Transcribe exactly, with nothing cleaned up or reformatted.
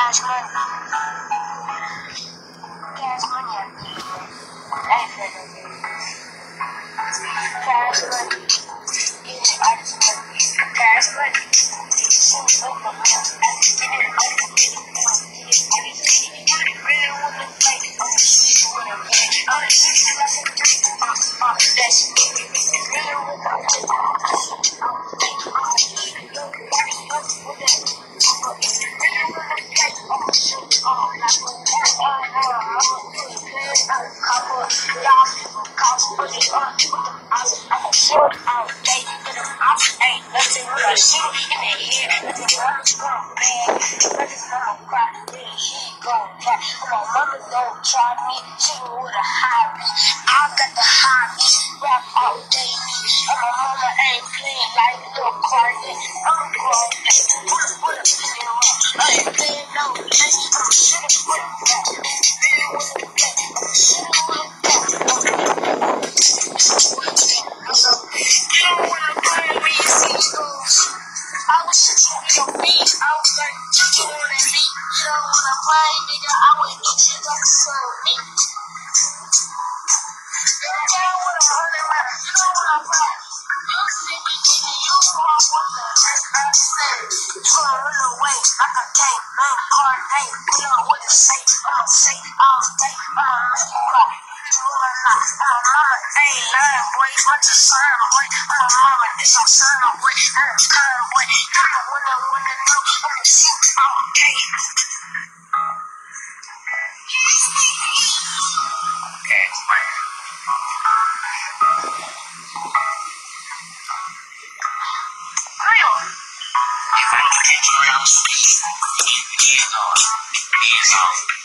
Cash money. Cash money. Hey, cash money. Yeah, I just money. Cash money. Shoot up my mouth. I just get it. I just get it. You really want to play? I'm gonna shoot you with a man. I'm gonna shoot you like a three. Uh, uh, that's it. Really want to play? I'm gonna shoot you. I'm gonna shoot you. I'm gonna shoot you. Nobody else with that. But if you really want to play, I'm gonna shoot you. I'm like, oh, no, I'm gonna play. I'm gonna call for y'all people. Call for the uh, with the eyes. I'm gonna shoot all day. In the mouth, ain't nothing but a shoot in the head. Nothing but a strong bag. Nothing but a cry. Then he gon' die. My mama don't try me. She with a hobby. I got the hobby. Rap all day. And my mama ain't playing like little Cardi. I'm grown. Put a put a pin in my. I ain't playing no games. I'm shooting with a bat. Really with a bat. I'm shooting with a bat. You don't wanna play when you see me go. I was shooting with your feet. I was like, you wanna leave. You don't wanna play, nigga. I would eat you like a son of me. You don't wanna run around. You don't wanna play. You see me, nigga. You want what the heck I said. You gon' run away like a game. Man, hard day. You know what to say. I'ma say all day. I'ma make you cry. My mama ain't lying, boy. I'm just son, boy. My mama, this my son, boy. I'm a son, boy. You don't wanna wanna know. I'ma shoot all day. Okay, man. Real. If I don't catch you around, he's on. He's on.